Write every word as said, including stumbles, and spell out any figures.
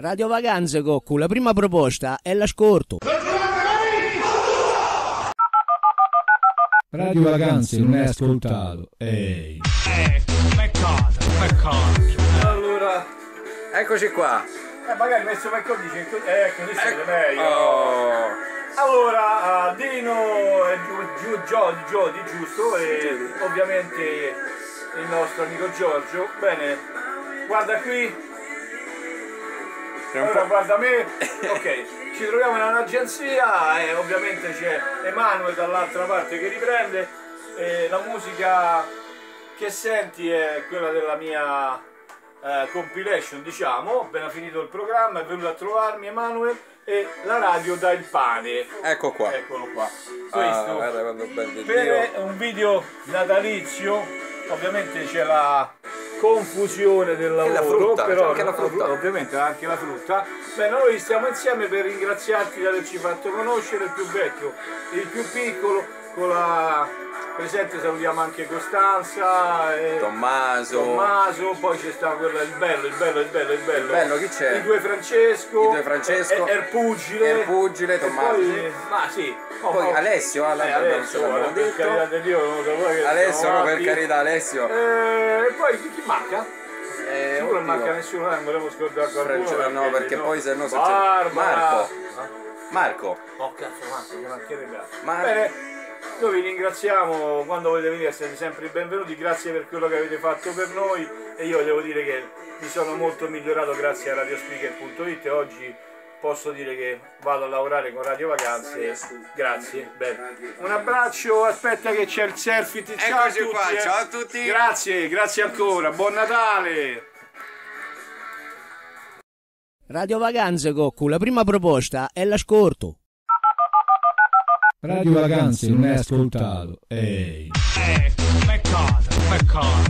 Radio Vacanze, Cocco, la prima proposta è l'ascolto. Radio Vacanze non è ascoltato. Ehi. Ecco, peccato, peccato. Allora, eccoci qua. Eh, magari messo per codice, eh, così siete meglio. Oh. Allora, uh, Dino e Giù, Giù, Giodi, Giodi, giusto? E ovviamente il nostro amico Giorgio. Bene, guarda qui. Ora guarda me. Ok, ci troviamo in un'agenzia e ovviamente c'è Emanuele dall'altra parte che riprende. E la musica che senti è quella della mia eh, compilation, diciamo. Appena finito il programma è venuto a trovarmi Emanuele e la radio dà il pane. Ecco qua. Eccolo qua. Ah, Questo guarda quando bello per un video natalizio. Ovviamente c'è la confusione del lavoro, la frutta, però anche la frutta. ovviamente anche la frutta. Beh, noi stiamo insieme per ringraziarti di averci fatto conoscere il più vecchio, il più piccolo, con la presente salutiamo anche Costanza e Tommaso. Tommaso, poi c'è sta quello, il bello, il bello, il bello, il bello. Il bello chi c'è? I due Francesco, I due Francesco, e, e, Erpugile, Erpugile, Tommaso. Poi, sì. ma sì. Oh, Poi oh, Alessio, alla eh, Alessio, guarda, per carità di Dio, non lo so, che Alessio, no, per avanti. carità, Alessio. E eh, poi chi manca? Eh, Sicuro non oddio. manca nessuno, eh, non volevo scordare qualcuno. Francesco, no, perché no. poi se no se c'è Barbara. Marco. Marco. Oh cazzo, Marco, che mancherebbe altro. Mar- Bene, noi vi ringraziamo, quando volete venire siete sempre benvenuti, grazie per quello che avete fatto per noi e io devo dire che mi sono molto migliorato grazie a radiospeaker punto it e oggi posso dire che vado a lavorare con Radio Vacanze, grazie, bene. Un abbraccio, aspetta che c'è il selfie, ciao a Eccoci tutti, qua, eh. ciao a tutti. Grazie, grazie ancora, buon Natale! Radio Vacanze, Cocco, la prima proposta è l'ascolto. Radio Vacanze non è ascoltato. Ehi. Ecco, peccato, peccato.